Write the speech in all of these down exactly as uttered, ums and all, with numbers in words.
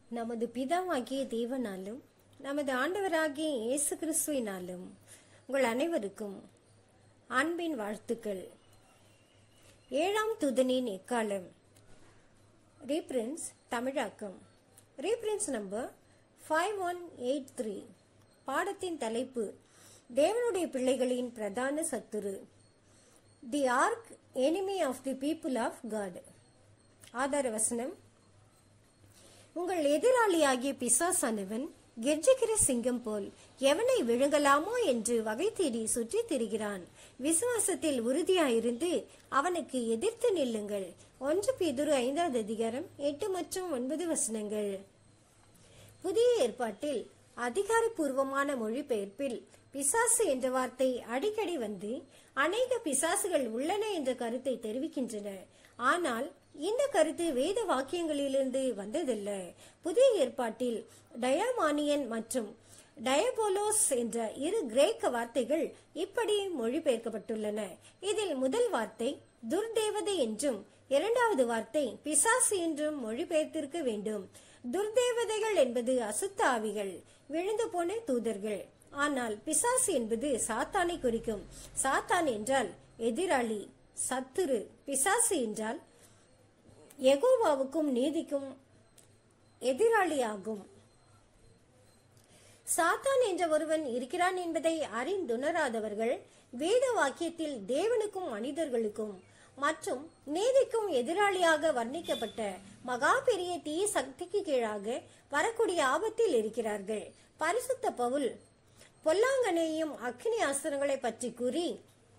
நமது பிதாவாகிய தேவனாலும் நமது ஆண்டவராகிய இயேசு கிறிஸ்துவினாலும் உங்கள் அனைவருக்கும் அன்பின் வாழ்த்துக்கள். ஏழாம் தூதனின் எக்காலம். ரீப்ரின்ஸ் தமிழாக்கம். ரீப்ரின்ஸ் number five one eight three. பாடத்தின் தலைப்பு தேவனுடைய பிள்ளைகளின் பிரதான சத்துரு. The arch enemy of the people of God. ஆதார வசனம்: உங்கள் எதிராளியாகிய பிசாசானவன் கெர்ஜிக்கிற சிங்கம் போல் எவனை விழுங்கலாமோ என்று வகை தேடி சுற்றி திரிகிறான். விசுவாசத்தில் உறுதியாயிருந்து அவனுக்கு எதிர்த்து நில்லுங்கள். ஒன்று பேதுரு ஐந்தாவது அதிகாரம் எட்டு மற்றும் ஒன்பது வசனங்கள். புதிய ஏற்பாட்டில் அதிகாரப்பூர்வமான மொழிபெயர்ப்பில் பிசாசு என்ற வார்த்தை அடிக்கடி வந்து அநேக பிசாசுகள் உள்ளன என்ற கருத்தை தெரிவிக்கின்றன. ஆனால் இந்த கருத்து வேத வாக்கியங்களிலிருந்து வந்ததல்ல. புதிய ஏற்பாட்டில் டயமானியன் மற்றும் டயபோலோஸ் என்ற இரு கிரேக்க வார்த்தைகள் இப்படி மொழிபெயர்க்கப்பட்டுள்ளன. இதில் முதல் வார்த்தை துர்தேவதை என்றும் இரண்டாவது வார்த்தை பிசாசு என்றும் மொழிபெயர்த்திருக்க வேண்டும். துர்தேவதைகள் என்பது அசுத்த ஆவிகள், விழுந்து போன தூதர்கள். ஆனால் பிசாசு என்பது சாத்தானை குறிக்கும். சாத்தான் என்றால் எதிராளி, சத்துரு. பிசாசு என்றால் யெகோவாவுக்கும் நீதிக்கும் எதிராளியாகும். சாத்தான் என்ற ஒருவன் இருக்கிறான் என்பதை அறிந்துணராதவர்கள் வேத வாக்கியத்தில் தேவனுக்கும் மனிதர்களுக்கும் மற்றும் நீதிக்கும் எதிராளியாக வர்ணிக்கப்பட்ட மகா பெரிய தீய சக்திக்கு கீழாக வரக்கூடிய ஆபத்தில் இருக்கிறார்கள். பரிசுத்த பவுல் பொல்லாங்கனையும் அக்னி அஸ்திரங்களை பற்றி கூறி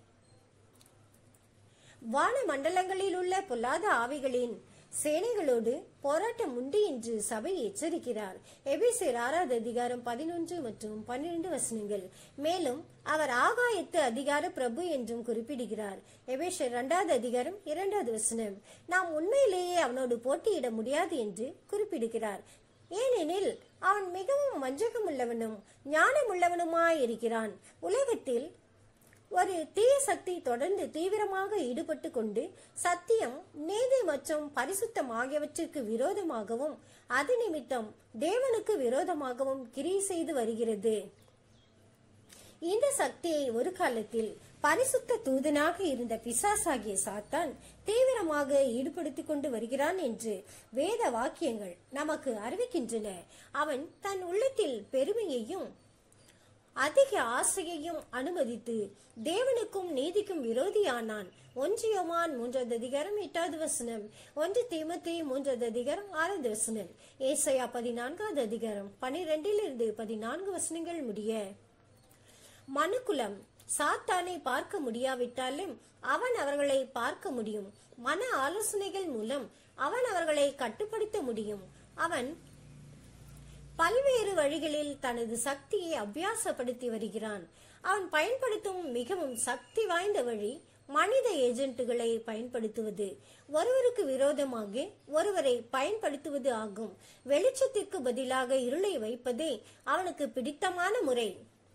வான மண்டலங்களில் உள்ள பொல்லாத ஆவிகளின் சேனைகளோடு போராட்டம் உண்டு என்று சபை எச்சரிக்கிறார். எபேசியர் ஆறாவது அதிகாரம் பதினொன்று மற்றும் பன்னிரண்டு வசனங்கள். மேலும் அவர் ஆகாயத்து அதிகார பிரபு என்றும் குறிப்பிடுகிறார். எபேசியர் இரண்டாவது அதிகாரம் இரண்டாவது வசனம். நாம் உண்மையிலேயே அவனோடு போட்டியிட முடியாது என்று குறிப்பிடுகிறார். ஏனெனில் அவன் மிகவும் வஞ்சகம் உள்ளவனும் ஞானம் உள்ளவனுமாயிருக்கிறான். உலகத்தில் ஒரு தீய சக்தி தொடர்ந்து தீவிரமாக ஈடுபட்டு கொண்டு சத்தியம், நீதி மற்றும் பரிசுத்தம் ஆகியவற்றிற்கு விரோதமாகவும் அது நிமித்தம் தேவனுக்கு விரோதமாகவும் கிரியை செய்து வருகிறது. இந்த சக்தியை ஒரு காலத்தில் பரிசுத்த தூதனாக இருந்த பிசாசாகிய சாத்தான் தீவிரமாக ஈடுபடுத்திக் கொண்டு வருகிறான் என்று வேத வாக்கியங்கள் நமக்கு அறிவிக்கின்றன. அவன் தன் உள்ளத்தில் பெருமையையும் அதிக ஆசையையும் அனுமதித்து தேவனுக்கும் நீதிக்கும் விரோதியானான். ஒன்று யோவான் மூன்றாவது அதிகாரம் எட்டாவது வசனம், ஒன்று தீமோத்தேயு மூன்றாவது அதிகாரம் ஆறாவது வசனம், ஏசாயா பதினான்காவது அதிகாரம் பனிரெண்டில் இருந்து பதினான்கு வசனங்கள் முடிய. மனுக்குலம் சாத்தானை பார்க்க முடியாவிட்டாலும் அவன் அவர்களை பார்க்க முடியும். மன ஆலோசனைகள் மூலம் அவன் அவர்களை கட்டுப்படுத்த முடியும். அவன் பல்வேறு வழிகளில் தனது சக்தியை அபியாசப்படுத்தி வருகிறான். அவன் பயன்படுத்தும் மிகவும் சக்தி வாய்ந்த வழி மனித ஏஜென்ட்டுகளை பயன்படுத்துவது, ஒருவருக்கு விரோதமாக ஒருவரை பயன்படுத்துவது ஆகும். வெளிச்சத்திற்கு பதிலாக இருளை வைப்பதே அவனுக்கு பிடித்தமான முறை.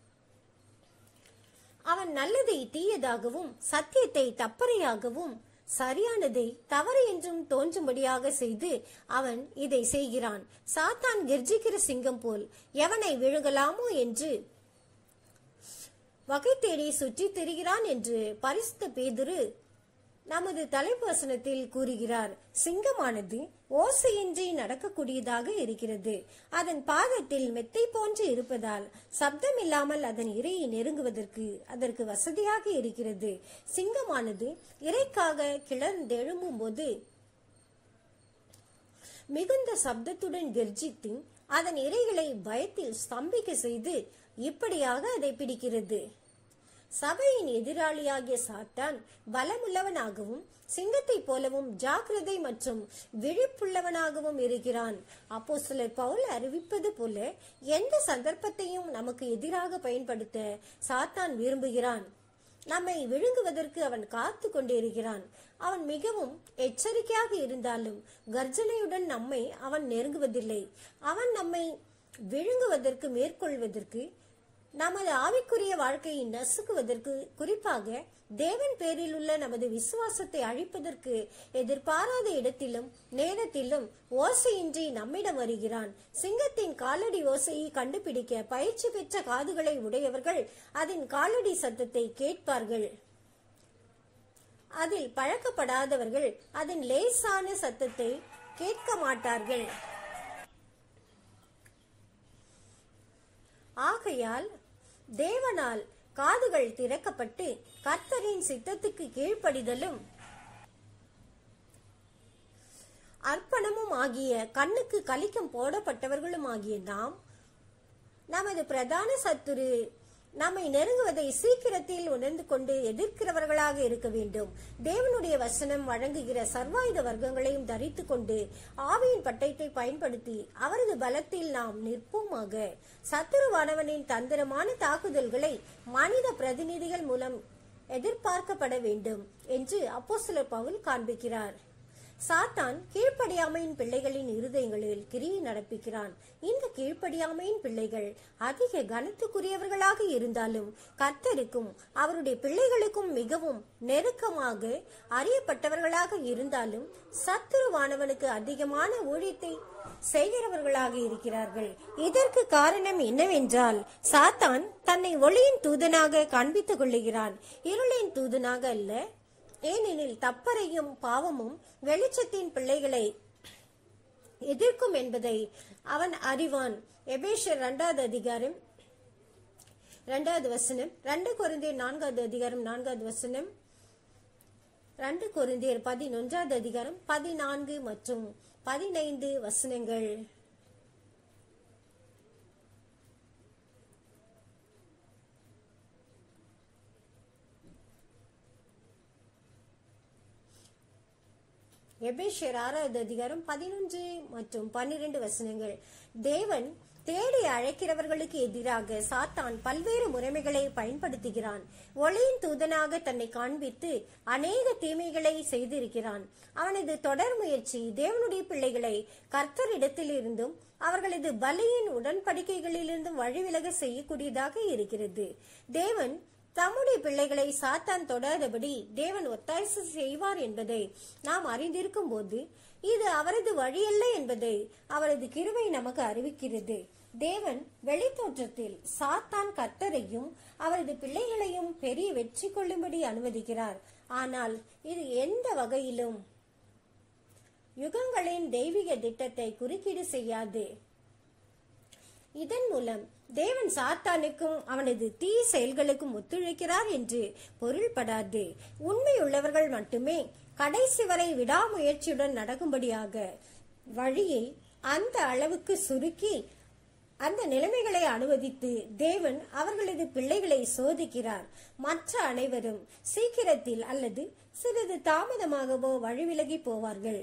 அவன் நல்லதை தீயதாகவும் சத்தியத்தை தப்பறையாகவும் சரியானதை தவறு என்றும் தோன்றும்படியாக செய்து அவன் இதை செய்கிறான். சாத்தான் கெர்ஜிக்கிற சிங்கம் போல் எவனை விழுங்கலாமோ என்று வகை தேடி சுற்றி திரிகிறான் என்று பரிசுத்த பேதுரு நமது தலைப்பு வசனத்தில் கூறுகிறார். சிங்கமானது ஓசையின்றி நடக்கக்கூடியதாக இருக்கிறது. அதன் பாதத்தில் மெத்தை போன்று இருப்பதால் சப்தம் இல்லாமல் அதன் இரையை நெருங்குவதற்கு அதற்கு வசதியாக இருக்கிறது. சிங்கமானது இரைக்காக கிளர்ந்தெழும்பும் போது மிகுந்த சப்தத்துடன் கெர்ஜித்து அதன் இரைகளை பயத்தில் ஸ்தம்பிக்க செய்து இப்படியாக அதை பிடிக்கிறது. சபையின் எதிராளியாகிய சாத்தான் பலமுள்ளவனாகவும் சிங்கத்தை போலவும் ஜாக்கிரதை மற்றும் விழிப்புள்ளவனாகவும் இருக்கிறான். அப்போஸ்தலர் பவுல் அறிவிப்பது போல எந்த சந்தர்ப்பத்தையும் நமக்கு எதிராக பயன்படுத்த சாத்தான் விரும்புகிறான். நம்மை விழுங்குவதற்கு அவன் காத்து கொண்டிருக்கிறான். அவன் மிகவும் எச்சரிக்கையாக இருந்தாலும் கர்ஜனையுடன் நம்மை அவன் நெருங்குவதில்லை. அவன் நம்மை விழுங்குவதற்கு மேற்கொள்வதற்கு நமது ஆவிக்குரிய வாழ்க்கையை நசுக்குவதற்கு, குறிப்பாக தேவன் பேரில் உள்ள நமது விசுவாசத்தை அழிப்பதற்கு எதிர்பாராத இடத்திலும் நேரத்திலும் ஓசையின்றி நம்மிடம் வருகிறான். சிங்கத்தின் காலடி ஓசையை கண்டுபிடிக்க பயிற்சி பெற்ற காதுகளை உடையவர்கள் அதன் காலடி சத்தத்தை கேட்பார்கள். அதில் பழக்கப்படாதவர்கள் அதன் லேசான சத்தத்தை கேட்க மாட்டார்கள். ஆகையால் தேவனால் காதுகள் திறக்கப்பட்டு கர்த்தரின் சித்தத்துக்கு கீழ்ப்படிதலும் அர்ப்பணமும் ஆகிய கண்ணுக்கு கலிக்கம் போடப்பட்டவர்களும் ஆகிய நாம் நமது பிரதான சத்துரு நம்மை நெருங்குவதை சீக்கிரத்தில் உணர்ந்து கொண்டு எதிர்க்கிறவர்களாக இருக்க வேண்டும். தேவனுடைய வசனம் வழங்குகிற சர்வாயுத வர்க்கங்களையும் தரித்து கொண்டு ஆவியின் பட்டயத்தை பயன்படுத்தி அவரது பலத்தில் நாம் நிற்போமாக. சத்துருவானவனின் தந்திரமான தாக்குதல்களை மனித பிரதிநிதிகள் மூலம் எதிர்பார்க்கப்பட வேண்டும் என்று அப்போஸ்தலர் பவுல் காண்பிக்கிறார். சாத்தான் கீழ்ப்படியாமையின் பிள்ளைகளின் இருதயங்களில் கிரியை நடப்பிக்கிறான். இந்த கீழ்ப்படியாமையின் பிள்ளைகள் அதிக கனத்துக்குரியவர்களாக இருந்தாலும் கர்த்தருக்கும் அவருடைய பிள்ளைகளுக்கும் மிகவும் நெருக்கமாக அறியப்பட்டவர்களாக இருந்தாலும் சத்துருவானவனுக்கு அதிகமான ஊழியத்தை செய்கிறவர்களாக இருக்கிறார்கள். இதற்கு காரணம் என்னவென்றால், சாத்தான் தன்னை ஒளியின் தூதனாக காண்பித்துக் கொள்ளுகிறான், இருளின் தூதனாக அல்ல. ஏனெனில் தப்பறையும் பாவமும் வெளிச்சத்தின் பிள்ளைகளை எதிர்க்கும் என்பதை அவன் அறிவான். எபேசியர் இரண்டாவது அதிகாரம் இரண்டாவது வசனம், ரெண்டு கொரிந்தியர் நான்காவது அதிகாரம் நான்காவது வசனம், ரெண்டு கொரிந்தியர் பதினொன்றாவது அதிகாரம் பதினான்கு மற்றும் பதினைந்து வசனங்கள். எபேசியர் ஆறாவது அதிகாரம் பதினொன்று மற்றும் பன்னிரண்டு வசனங்கள். தேவன் தேடி அழைக்கிறவர்களுக்கு எதிராக சாத்தான் பல்வேறு முறைமைகளை பயன்படுத்துகிறான். ஒளியின் தூதனாக தன்னை காண்பித்து அநேக தீமைகளை செய்திருக்கிறான். அவனது தொடர் முயற்சி தேவனுடைய பிள்ளைகளை கர்த்தரிடத்தில் இருந்தும் அவர்களது பலியின் உடன்படிக்கைகளிலிருந்தும் வழிவிலக செய்யக்கூடியதாக இருக்கிறது. தேவன் தம்முடைய பிள்ளைகளை சாத்தான் தொடாதபடி தேவன் ஒத்தாசை செய்வார் என்பதை நாம் அறிந்திருக்கும் போது இது அவரது வழியல்ல என்பதை அவரது கிருபை நமக்கு அறிவிக்கிறது. தேவன் வெளித்தோற்றத்தில் சாத்தான் கர்த்தரையும் அவரது பிள்ளைகளையும் பெரிய வெற்றி கொள்ளும்படி அனுமதிக்கிறார். ஆனால் இது எந்த வகையிலும் யுகங்களின் தெய்வீக திட்டத்தை குறுக்கீடு செய்யாது. இதன் மூலம் தேவன் சாத்தானுக்கும் அவனது தீ செயல்களுக்கும் ஒத்துழைக்கிறார் என்று பொருள்படாது. உண்மையுள்ளவர்கள் மட்டுமே கடைசி வரை விடாமுயற்சியுடன் நடக்கும்படியாக வழியை அந்த அளவுக்கு சுருக்கி அந்த நிலைமைகளை அனுமதித்து தேவன் அவர்களது பிள்ளைகளை சோதிக்கிறார். மற்ற அனைவரும் சீக்கிரத்தில் அல்லது சிறிது தாமதமாகவோ வழிவிலகி போவார்கள்.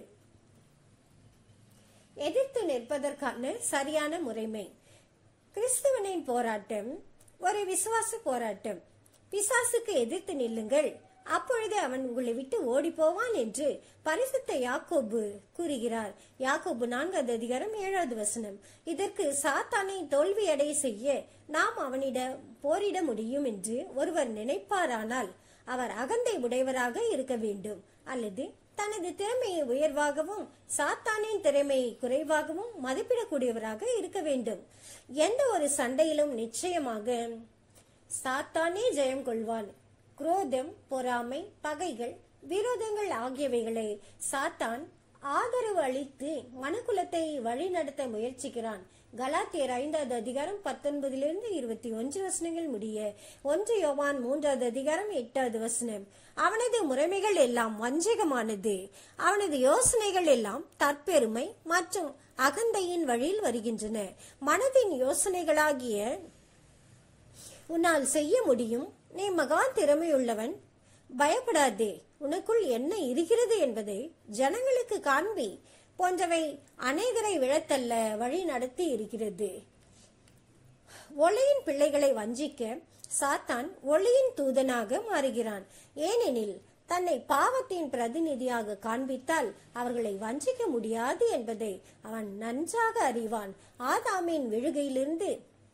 எதிர்த்து நிற்பதற்கான சரியான முறைமை. கிறிஸ்துவனின் போராட்டம் ஒரு விசுவாச போராட்டம். பிசாசுக்கு எதிர்த்து நில்லுங்கள், அப்பொழுது அவன் உங்களை விட்டு ஓடி போவான் என்று பரிசுத்த யாக்கோபு கூறுகிறார். யாக்கோபு நான்காவது அதிகாரம் ஏழாவது வசனம். இதற்கு சாத்தானை தோல்வியடைய செய்ய நாம் அவனிடம் போரிட முடியும் என்று ஒருவர் நினைப்பாரானால் அவர் அகந்தை உடையவராக இருக்க வேண்டும், அல்லது தனது திறமையை உயர்வாகவும் சாத்தானின் திறமையை குறைவாகவும் மதிப்பிடக்கூடியவராக இருக்க வேண்டும். எந்த ஒரு சண்டையிலும் நிச்சயமாக சாத்தானே ஜெயம் கொள்வான். குரோதம், பொறாமை, பகைகள், விரோதங்கள் ஆகியவைகளை சாத்தான் ஆதரவு அளித்து மனுக்குலத்தை வழிநடத்த முயற்சிக்கிறான். கலாத்தியர் ஐந்தாவது அதிகாரம் பத்தொன்பதிலிருந்து இருபத்தி ஒன்று வசனங்கள் முடிய ஒன்று யோவான் மூன்றாவது அதிகாரம் எட்டாவது வசனம். அவனது முறைமைகள் எல்லாம் வஞ்சகமானது, அவனது யோசனைகள் எல்லாம் தற்பெருமை மற்றும் அகந்தையின் வழியில் வருகின்றன. மனதின் யோசனைகளாகிய உன்னால் செய்ய முடியும், நீ மகா திறமையுள்ளவன், பயப்படாதே, உனக்குள் என்ன இருக்கிறது என்பதை ஜனங்களுக்கு காண்பி போன்றவை அநேகரை விழத்தல்ல வழி நடத்தி இருக்கிறது. ஒளியின் பிள்ளைகளை வஞ்சிக்க சாத்தான் ஒளியின் தூதனாக மாறுகிறான். ஏனெனில் தன்னை பாவத்தின் பிரதிநிதியாக காண்பித்தால் அவர்களை வஞ்சிக்க முடியாது என்பதை அவன் நன்றாக அறிவான். ஆதாமின் விழுகையிலிருந்து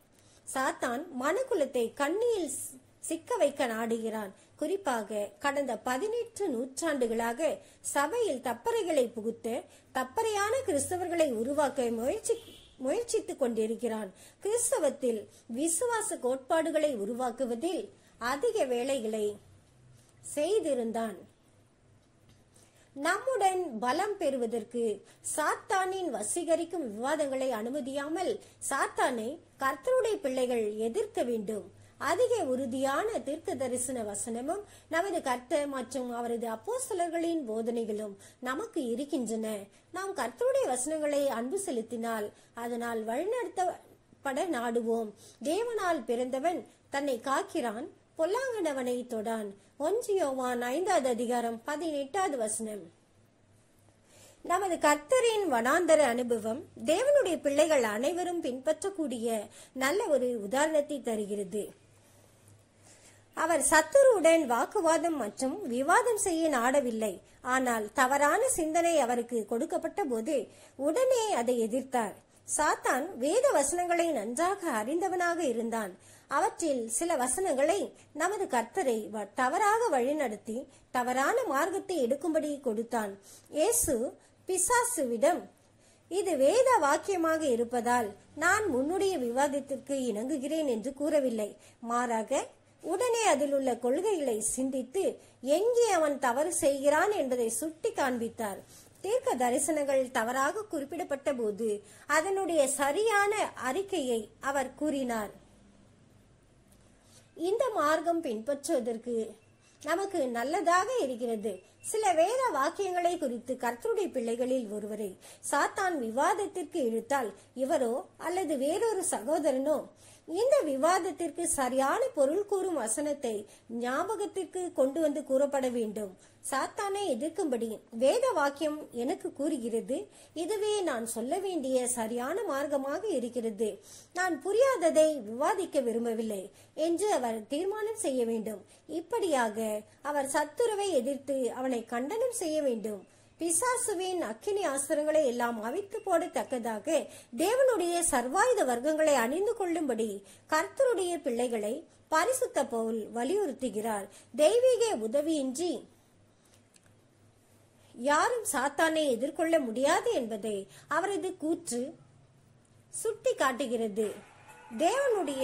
சாத்தான் மனுக்குலத்தை கண்ணியில் சிக்க வைக்க நாடுகிறான். குறிப்பாக கடந்த பதினெட்டு நூற்றாண்டுகளாக சபையில் தப்பறைகளை புகுத்த தப்பறையான கிறிஸ்தவர்களை உருவாக்க முயற்சி முயற்சித்துக் கொண்டிருக்கிறான். கிறிஸ்தவத்தில் விசுவாச கோட்பாடுகளை உருவாக்குவதில் அதிக வேலைகளை செய்திருந்தான். நம்முடன் பலம் பெறுவதற்கு சாத்தானின் வசீகரிக்கும் விவாதங்களை அனுமதியாமல் சாத்தானை கர்த்தருடைய பிள்ளைகள் எதிர்க்க வேண்டும். அதிக உறுதியான தீர்க்க தரிசன வசனமும் நமது கர்த்தர் மற்றும் அவரது அப்போஸ்தலர்களின் போதனைகளும் நமக்கு இருக்கின்றன. நாம் கர்த்தருடைய வசனங்களை அன்பு செலுத்தினால் அதனால் வழிநடத்தப்பட நாடுவோம். தேவனால் பிறந்தவன் தன்னை காக்கிறான், பொல்லாங்கனவனை தொடான். ஒன்று யோவான் ஐந்தாவது அதிகாரம் பதினெட்டாவது வசனம். நமது கர்த்தரின் வனாந்தர அனுபவம் தேவனுடைய பிள்ளைகள் அனைவரும் பின்பற்றக்கூடிய நல்ல ஒரு உதாரணத்தை தருகிறது. அவர் சத்துருவுடன் வாக்குவாதம் மற்றும் விவாதம் செய்ய நாடவில்லை. ஆனால் தவறான சிந்தனை அவருக்கு கொடுக்கப்பட்ட போது உடனே அதை எதிர்த்தார். சாத்தான் வேத வசனங்களை நன்றாக அறிந்தவனாக இருந்தான். அவற்றில் சில வசனங்களை நமது கர்த்தரை தவறாக வழிநடத்தி தவறான மார்க்கத்தை எடுக்கும்படி கொடுத்தான். இயேசு பிசாசுவிடம், இது வேத வாக்கியமாக இருப்பதால் நான் உன்னுடைய விவாதத்திற்கு இணங்குகிறேன் என்று கூறவில்லை. மாறாக உடனே அதில் உள்ள கொள்கைகளை சிந்தித்து எங்கே அவன் தவறு செய்கிறான் என்பதை சுட்டி காண்பித்தார். தீர்க்க தரிசனங்கள் தவறாக குறிப்பிடப்பட்ட போது அதனுடைய சரியான அறிக்கையை அவர் கூறினார். இந்த மார்க்கம் பின்பற்றுவதற்கு நமக்கு நல்லதாக இருக்கிறது. சில வேத வாக்கியங்களை குறித்து கர்த்தருடைய பிள்ளைகளில் ஒருவரை சாத்தான் விவாதத்திற்கு இழுத்தால் இவரோ அல்லது வேறொரு சகோதரனோ இந்த விவாதத்திற்கு சரியான பொருள் கூறும் வசனத்தை ஞாபகத்திற்கு கொண்டு வந்து கூறப்பட வேண்டும். சாத்தானை எதிர்க்கும்படி வேத வாக்கியம் எனக்கு கூறுகிறது, இதுவே நான் சொல்ல வேண்டிய சரியான மார்க்கமாக இருக்கிறது, நான் புரியாததை விவாதிக்க விரும்பவில்லை என்று அவர் தீர்மானம் செய்ய வேண்டும். இப்படியாக அவர் சத்துருவை எதிர்த்து அவனை கண்டனம் செய்ய வேண்டும். பிசாசுவின் அக்கினி ஆஸ்திரங்களை எல்லாம் அவித்து போடத்தக்கதாக தேவனுடைய சர்வாயுத வர்க்கங்களை அணிந்து கொள்ளும்படி கர்த்தருடைய பிள்ளைகளை பரிசுத்த பவுல் வலியுறுத்துகிறார். தெய்வீக உதவியின்றி யாரும் சாத்தானை எதிர்கொள்ள முடியாது என்பதை அவரது கூற்று சுட்டி காட்டுகிறது. தேவனுடைய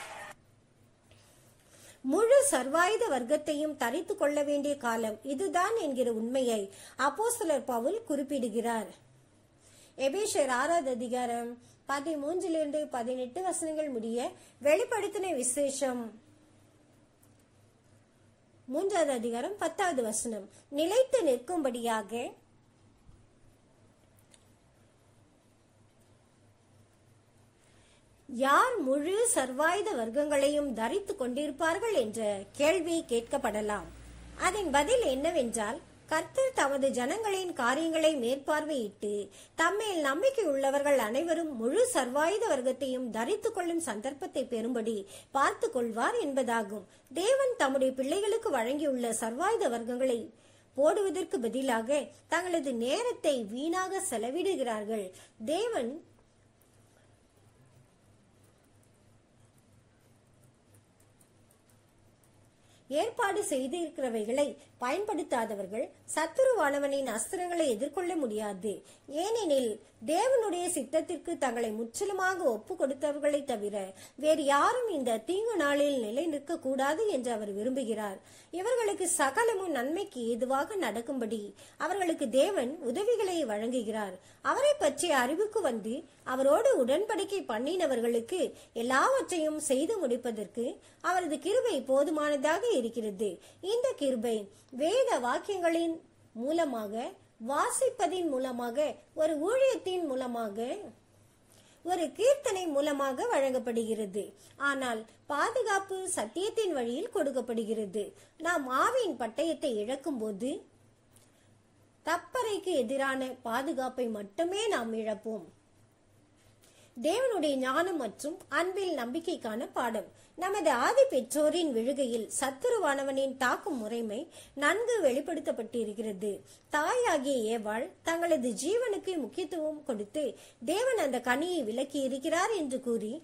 முழு சர்வாயுத வர்க்கத்தையும் தரித்து கொள்ள வேண்டிய காலம் இதுதான் என்கிற உண்மையை அப்போஸ்தலர் பவுல் குறிப்பிடுகிறார். எபேசியர் ஆறாவது அதிகாரம் பதிமூன்றிலிருந்து பதினெட்டு வசனங்கள் முடிய வெளிப்படுத்தின விசேஷம் மூன்றாவது அதிகாரம் பத்தாவது வசனம். நிலைத்து நிற்கும்படியாக யார் முழு சர்வாயுத வர்க்கங்களையும் தரித்து கொண்டிருப்பார்கள் என்ற கேள்வி கேட்கப்படலாம். அதன் பதில் என்னவென்றால், கர்த்தர் தமது ஜனங்களின் காரியங்களை மேற்பார்வையிட்டு தம்மேல் நம்பிக்கை உள்ளவர்கள் அனைவரும் முழு சர்வாயுத வர்க்கத்தையும் தரித்து கொள்ளும் சந்தர்ப்பத்தை பெறும்படி பார்த்து கொள்வார் என்பதாகும். தேவன் தம்முடைய பிள்ளைகளுக்கு வழங்கியுள்ள சர்வாயுத வர்க்கங்களை போடுவதற்கு பதிலாக தங்களது நேரத்தை வீணாக செலவிடுகிறார்கள். தேவன் ஏற்பாடு செய்திருக்கிறவைகளை பயன்படுத்தாதவர்கள் சத்துருவானவனின் அஸ்திரங்களை எதிர்கொள்ள முடியாது. ஏனெனில் தேவனுடைய சித்தத்திற்கு தங்களை முற்றிலுமாக ஒப்பு கொடுத்தவர்களை தவிர வேறு யாரும் இந்த தீங்கு நாளில் நிலை நிற்க கூடாது என்று அவர் விரும்புகிறார். இவர்களுக்கு சகலமும் நன்மைக்கு ஏதுவாக நடக்கும்படி அவர்களுக்கு தேவன் உதவிகளை வழங்குகிறார். அவரை பற்றிய அறிவுக்கு வந்து அவரோடு உடன்படிக்கை பண்ணினவர்களுக்கு எல்லாவற்றையும் செய்து முடிப்பதற்கு அவரது கிருபை போதுமானதாக இருக்கிறது. இந்த கிருபை வேத வாக்கியங்களின் மூலமாக, வாசிப்பதின் மூலமாக, ஒரு ஊழியத்தின் மூலமாக, ஒரு கீர்த்தனை மூலமாக வழங்கப்படுகிறது. ஆனால் பாதுகாப்பு சத்தியத்தின் வழியில் கொடுக்கப்படுகிறது. நாம் ஆவியின் பட்டயத்தை இழக்கும் போது தப்பறைக்கு எதிரான பாதுகாப்பை மட்டுமே நாம் இழப்போம். தேவனுடைய ஞானம் மற்றும் அன்பில் நம்பிக்கைக்கான பாடம். நமது ஆதி பெற்றோரின் விழுகையில் சத்துருவானவனின் தாக்கும் முறைமை நன்கு வெளிப்படுத்தப்பட்டிருக்கிறது. தாயாகிய ஏவாள் தங்களது ஜீவனுக்கு முக்கியத்துவம் கொடுத்து தேவன் அந்த கனியை விலக்கி இருக்கிறார் என்று கூறி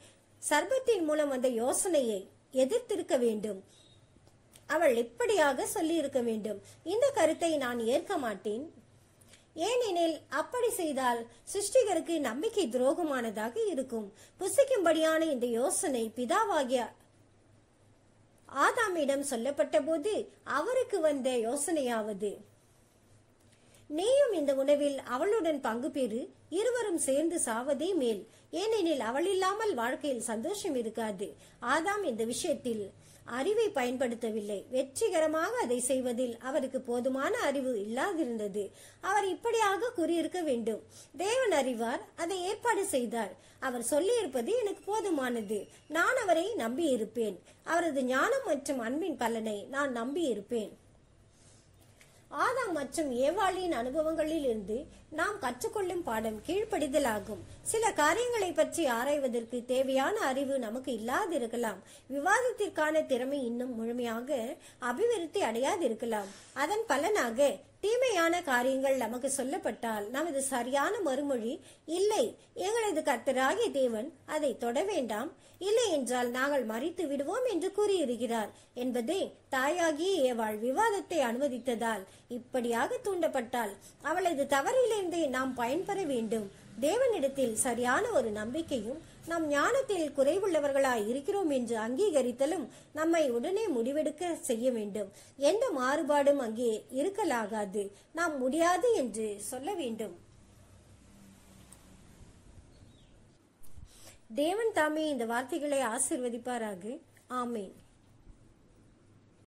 சர்பத்தின் மூலம் அந்த யோசனையை எதிர்த்திருக்க வேண்டும். அவள் எப்படியாக சொல்லி இருக்க வேண்டும், இந்த கருத்தை நான் ஏற்க மாட்டேன். ஏனெனில் அப்படி செய்தால் சிருஷ்டிகருக்கு நம்பிக்கை துரோகமானதாக இருக்கும். புசிக்கும்படியான இந்த யோசனை பிதாவாகிய ஆதாமிடம் சொல்லப்பட்ட போது அவருக்கு வந்த யோசனையாவது, நீயும் இந்த உணவில் அவளுடன் பங்கு பெறு, இருவரும் சேர்ந்து சாவதே மேல், ஏனெனில் அவள் இல்லாமல் வாழ்க்கையில் சந்தோஷம் இருக்காது. ஆதாம் இந்த விஷயத்தில் அறிவை பயன்படுத்தவில்லை. வெற்றிகரமாக அதை செய்வதில் அவருக்கு போதுமான அறிவு இல்லாதிருந்தது. அவர் இப்படியாக கூறியிருக்க வேண்டும், தேவன் அறிவார், அதை ஏற்பாடு செய்தார். அவர் சொல்லியிருப்பது எனக்கு போதுமானது. நான் அவரை நம்பி இருப்பேன். அவரது ஞானம் மற்றும் அன்பின் பலனை நான் நம்பி இருப்பேன். ஆதாம் மற்றும் ஏவாளின் அனுபவங்களில் இருந்து நாம் கற்றுக்கொள்ளும் பாடம் கீழ்ப்படிதலாகும். சில காரியங்களை பற்றி ஆராய்வதற்கு தேவையான அறிவு நமக்கு இல்லாதிருக்கலாம். விவாதத்திற்கான திறமை இன்னும் முழுமையாக அபிவிருத்தி அடையாதிருக்கலாம். அதன் பலனாக தீமையான காரியங்கள் நமக்கு சொல்லப்பட்டால் நமது சரியான மறுமொழி, இல்லை, எங்களது கர்த்தராகிய தேவன் அதை தொட வேண்டாம், இல்லை என்றால் நாங்கள் மரித்து விடுவோம் என்று கூறியிருக்கிறார் என்பதே தாயாகிய ஏவாள் விவாதத்தை அனுமதித்ததால் இப்படியாக தூண்டப்பட்டால் அவளது தவறிலிருந்தே நாம் பயன்பெற வேண்டும். தேவனிடத்தில் சரியான ஒரு நம்பிக்கையும் நம் ஞானத்தில் குறைவுள்ளவர்களாய் இருக்கிறோம் என்று அங்கீகரித்தலும் நம்மை உடனே முடிவெடுக்க செய்ய வேண்டும். எந்த மாறுபாடும் அங்கே இருக்கலாகாது. நாம் முடியாது என்று சொல்ல வேண்டும். தேவன் தாமே இந்த வார்த்தைகளை ஆசீர்வதிப்பாராக. ஆமேன்.